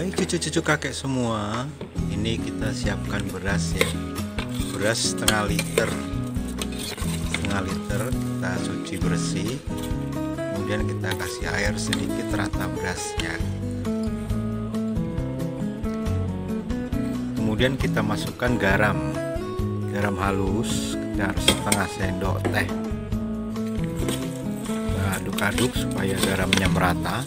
Hai cucu-cucu kakek semua, ini kita siapkan beras ya. Beras setengah liter kita cuci bersih, kemudian kita kasih air sedikit rata berasnya. Kemudian kita masukkan garam halus sekitar setengah sendok teh. Kita aduk-aduk supaya garamnya merata.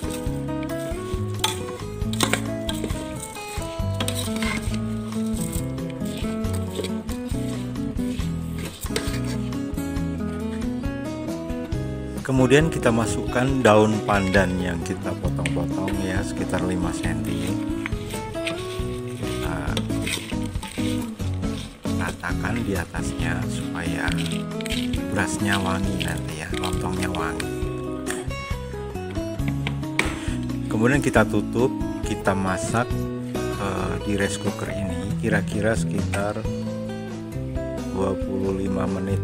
Kemudian kita masukkan daun pandan yang kita potong-potong ya, sekitar 5 cm. Kita ratakan di atasnya supaya berasnya wangi nanti ya, lontongnya wangi. Kemudian kita tutup, kita masak di rice cooker ini kira-kira sekitar 25 menit.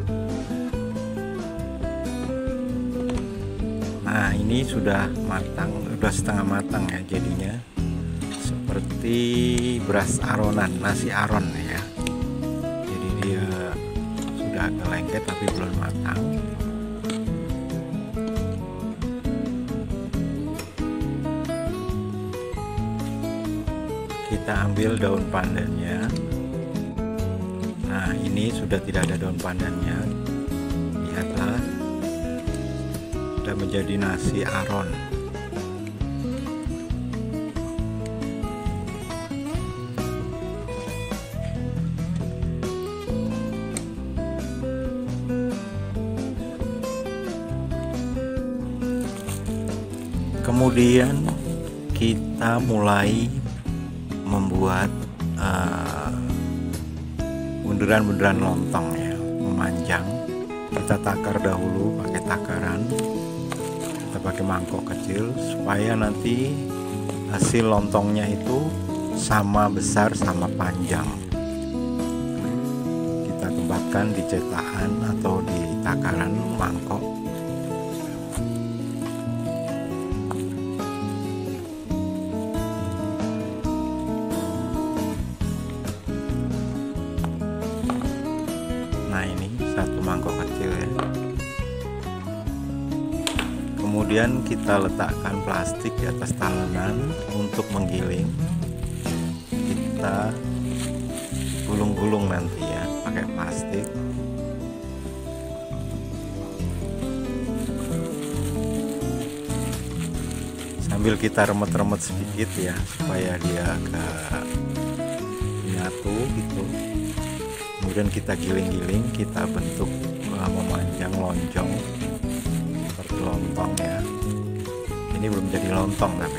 Nah, ini sudah matang, sudah setengah matang ya jadinya. Seperti beras aronan, nasi aron ya. Jadi dia sudah agak lengket tapi belum matang. Kita ambil daun pandannya. Nah, ini sudah tidak ada daun pandannya. Lihatlah, sudah menjadi nasi aron. Kemudian kita mulai membuat bunderan-bunderan lontong ya, memanjang. Kita takar dahulu pakai takaran. Kita pakai mangkok kecil supaya nanti hasil lontongnya itu sama besar sama panjang. Kita tempatkan di cetakan atau di takaran mangkok. Nah, ini satu mangkok kecil ya. Kemudian kita letakkan plastik di atas talenan untuk menggiling. Kita gulung-gulung nanti ya pakai plastik. Sambil kita remet-remet sedikit ya supaya dia agak nyatu gitu. Kemudian kita giling-giling, kita bentuk memanjang lonjong seperti lontong ya. Ini belum jadi lontong tapi.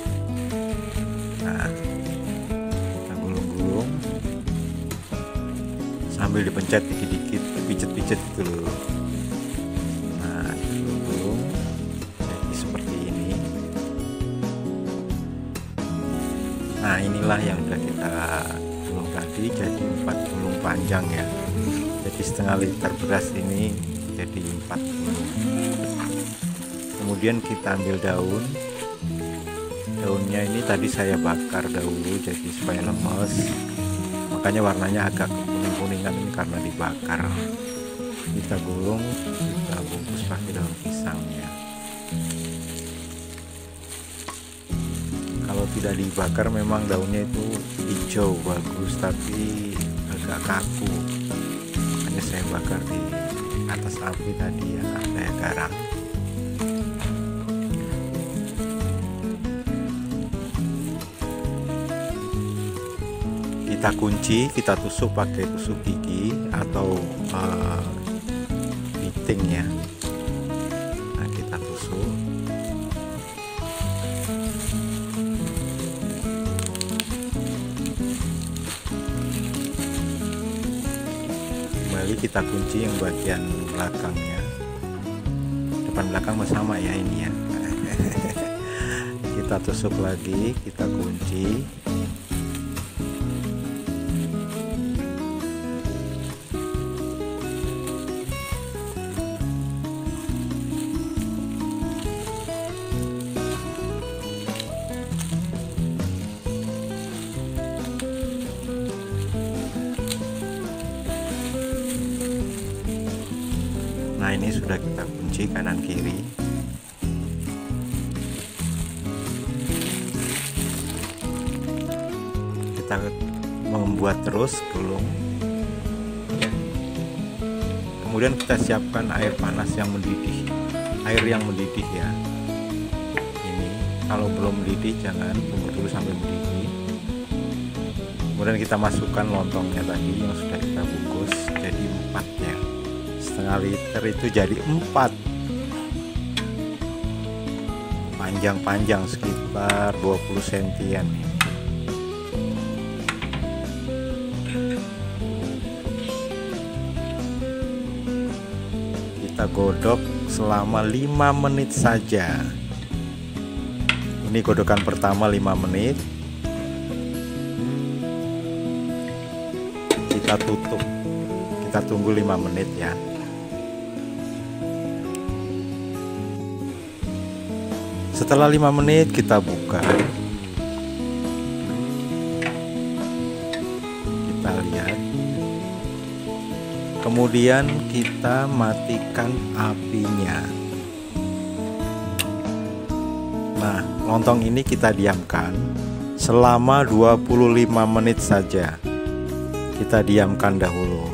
Nah, kita gulung-gulung sambil dipencet dikit-dikit, pijet-pijet gitu loh. Nah, gulung-gulung jadi seperti ini. Nah, inilah yang sudah kita gulung tadi, jadi 4 gulung panjang ya. Jadi setengah liter beras ini jadi 4 gulung. Kemudian kita ambil daunnya ini tadi saya bakar dahulu jadi supaya lemes, makanya warnanya agak kuning-kuningan ini karena dibakar. Kita gulung, kita bungkus pakai daun pisangnya. Kalau tidak dibakar memang daunnya itu hijau bagus tapi agak kaku, makanya saya bakar di atas api tadi ya, ada garam. Kita kunci, kita tusuk pakai tusuk gigi atau piting ya. Nah, kita tusuk. Kembali kita kunci yang bagian belakangnya. Depan belakang sama ya ini ya. Kita tusuk lagi, kita kunci. Nah, ini sudah kita kunci kanan kiri. Kita membuat terus gulung. Kemudian kita siapkan air panas yang mendidih, air yang mendidih ya. Ini kalau belum mendidih jangan, tunggu dulu sampai mendidih. Kemudian kita masukkan lontongnya tadi yang sudah kita bungkus jadi 4 ya. Setengah liter itu jadi 4. Panjang-panjang sekitar 20 sentian. Kita godok selama 5 menit saja. Ini godokan pertama 5 menit. Kita tutup. Kita tunggu 5 menit ya. Setelah 5 menit kita buka. Kita lihat. Kemudian kita matikan apinya. Nah, lontong ini kita diamkan selama 25 menit saja. Kita diamkan dahulu.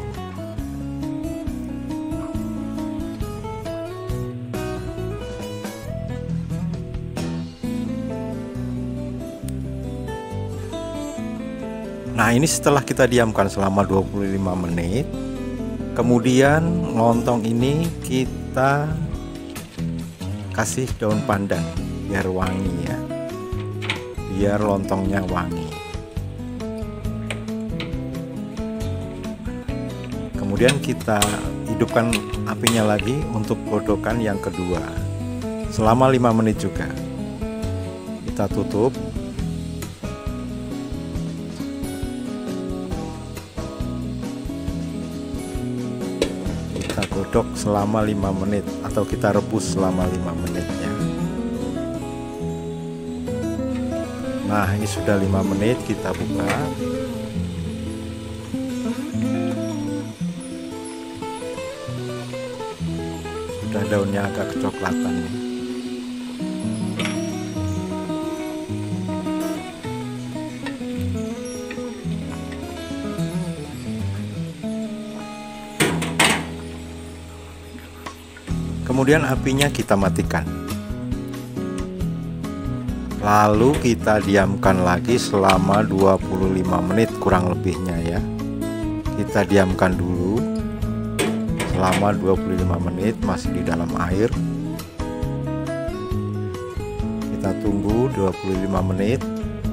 Nah, ini setelah kita diamkan selama 25 menit. Kemudian lontong ini kita kasih daun pandan biar wangi ya. Biar lontongnya wangi. Kemudian kita hidupkan apinya lagi untuk godokan yang kedua. Selama 5 menit juga. Kita tutup. Kita godok selama 5 menit atau kita rebus selama 5 menit ya. Nah, ini sudah 5 menit, kita buka. Sudah daunnya agak kecoklatan ya. Kemudian apinya kita matikan. Lalu kita diamkan lagi selama 25 menit kurang lebihnya ya. Kita diamkan dulu selama 25 menit masih di dalam air. Kita tunggu 25 menit.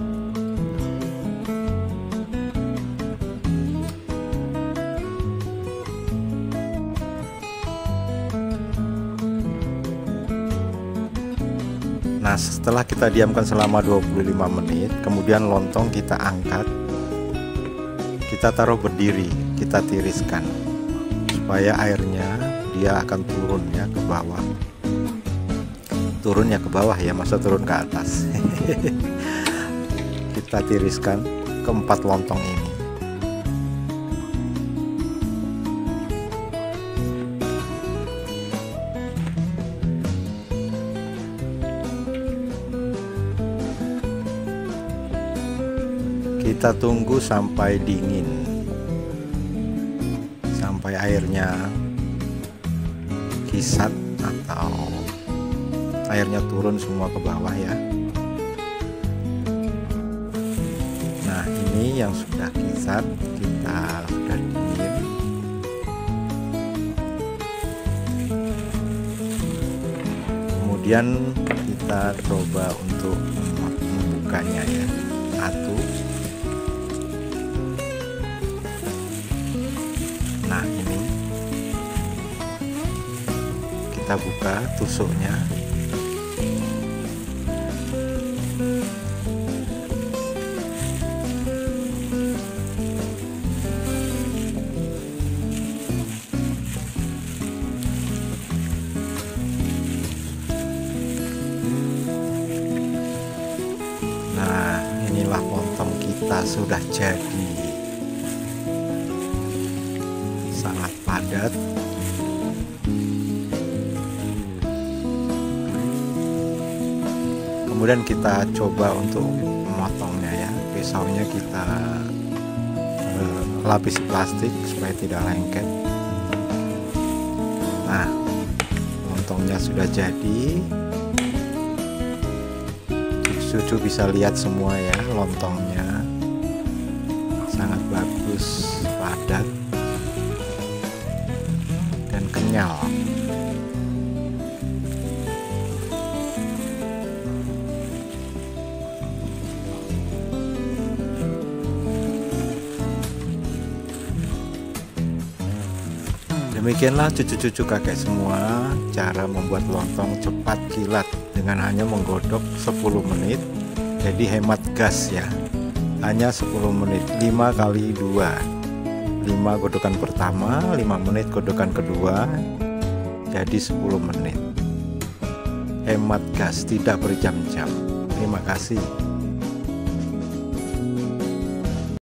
Nah, setelah kita diamkan selama 25 menit, kemudian lontong kita angkat. Kita taruh berdiri, kita tiriskan supaya airnya dia akan turun ya ke bawah. Turunnya ke bawah ya, masa turun ke atas. Kita tiriskan ke 4 lontong ini. Kita tunggu sampai dingin, sampai airnya kisat atau airnya turun semua ke bawah ya. Nah, ini yang sudah kisat, kita sudah dingin. Kemudian kita coba untuk membukanya ya. Satu. Nah, ini kita buka tusuknya. Nah, inilah lontong kita sudah jadi. Sangat padat, Kemudian kita coba untuk memotongnya ya. Pisaunya kita lapisi plastik supaya tidak lengket. Nah, lontongnya sudah jadi. Cucu bisa lihat semua ya, lontongnya sangat bagus, padat dan kenyal. Demikianlah cucu-cucu kakek semua cara membuat lontong cepat kilat dengan hanya menggodok 10 menit. Jadi hemat gas ya, hanya 10 menit, 5 kali 2, 5 godokan pertama, 5 menit godokan kedua, jadi 10 menit. Hemat gas, tidak berjam-jam. Terima kasih.